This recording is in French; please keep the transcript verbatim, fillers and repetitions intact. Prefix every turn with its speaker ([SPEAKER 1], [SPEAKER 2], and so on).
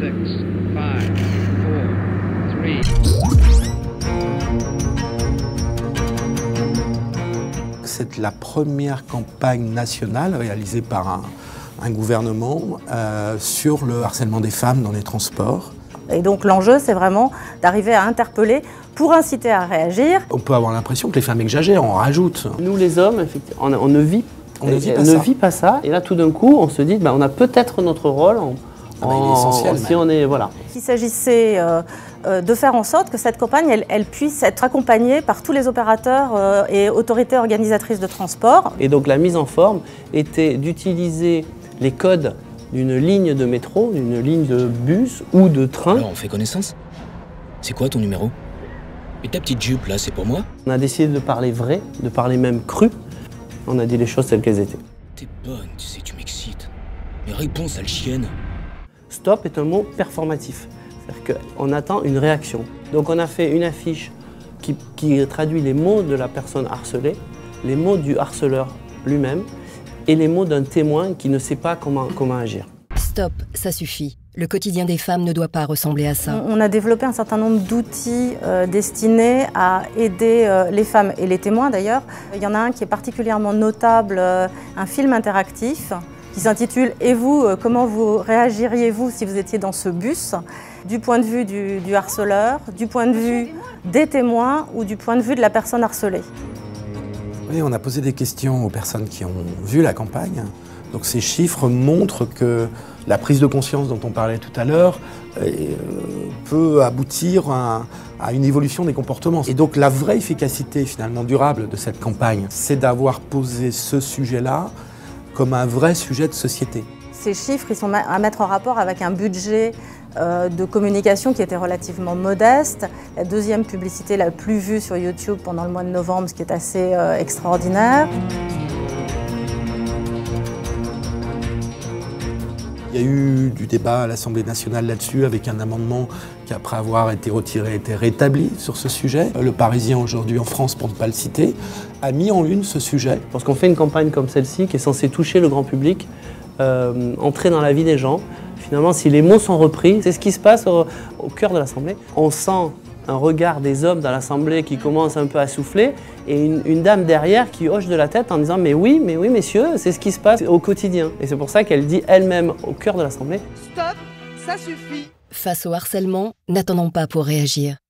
[SPEAKER 1] six, five, four, three.
[SPEAKER 2] C'est la première campagne nationale réalisée par un, un gouvernement euh, sur le harcèlement des femmes dans les transports.
[SPEAKER 3] Et donc l'enjeu, c'est vraiment d'arriver à interpeller pour inciter à réagir.
[SPEAKER 2] On peut avoir l'impression que les femmes exagèrent, on rajoute.
[SPEAKER 4] Nous les hommes, effectivement, on, on ne vit,
[SPEAKER 2] on ne vit, pas,
[SPEAKER 4] ne
[SPEAKER 2] ça.
[SPEAKER 4] vit pas ça. Et là, tout d'un coup, on se dit, bah, on a peut-être notre rôle. En,
[SPEAKER 2] ah bah, il est essentiel.
[SPEAKER 4] Si on est, voilà.
[SPEAKER 3] Il s'agissait euh, euh, de faire en sorte que cette campagne, elle, elle puisse être accompagnée par tous les opérateurs euh, et autorités organisatrices de transport.
[SPEAKER 4] Et donc la mise en forme était d'utiliser les codes d'une ligne de métro, d'une ligne de bus ou de train.
[SPEAKER 5] Alors on fait connaissance? C'est quoi ton numéro? Et ta petite jupe là, c'est pour moi?
[SPEAKER 4] On a décidé de parler vrai, de parler même cru. On a dit les choses telles qu'elles étaient.
[SPEAKER 5] T'es bonne, tu sais, tu m'excites. Mais réponds, sale chienne.
[SPEAKER 4] Stop est un mot performatif. C'est-à-dire qu'on attend une réaction. Donc on a fait une affiche qui, qui traduit les mots de la personne harcelée, les mots du harceleur lui-même et les mots d'un témoin qui ne sait pas comment, comment agir.
[SPEAKER 6] Stop, ça suffit. Le quotidien des femmes ne doit pas ressembler à ça.
[SPEAKER 3] On a développé un certain nombre d'outils euh, destinés à aider euh, les femmes et les témoins d'ailleurs. Il y en a un qui est particulièrement notable, euh, un film interactif qui s'intitule « Et vous, euh, comment vous réagiriez-vous si vous étiez dans ce bus ?» du point de vue du, du harceleur, du point de vue des témoins ou du point de vue de la personne harcelée.
[SPEAKER 2] Oui, on a posé des questions aux personnes qui ont vu la campagne. Donc ces chiffres montrent que la prise de conscience dont on parlait tout à l'heure euh, peut aboutir à, à une évolution des comportements. Et donc la vraie efficacité finalement durable de cette campagne, c'est d'avoir posé ce sujet-là comme un vrai sujet de société.
[SPEAKER 3] Ces chiffres, ils sont à mettre en rapport avec un budget euh, de communication qui était relativement modeste. La deuxième publicité la plus vue sur YouTube pendant le mois de novembre, ce qui est assez euh, extraordinaire.
[SPEAKER 2] Il y a eu du débat à l'Assemblée nationale là-dessus avec un amendement qui, après avoir été retiré, a été rétabli sur ce sujet. Le Parisien aujourd'hui en France, pour ne pas le citer, a mis en une ce sujet.
[SPEAKER 4] Parce qu'on fait une campagne comme celle-ci qui est censée toucher le grand public, euh, entrer dans la vie des gens. Finalement, si les mots sont repris, c'est ce qui se passe au, au cœur de l'Assemblée. On sent un regard des hommes dans l'Assemblée qui commence un peu à souffler et une, une dame derrière qui hoche de la tête en disant « mais oui, mais oui, messieurs, c'est ce qui se passe au quotidien ». Et c'est pour ça qu'elle dit elle-même au cœur de l'Assemblée «
[SPEAKER 7] Stop, ça suffit ».
[SPEAKER 6] Face au harcèlement, n'attendons pas pour réagir.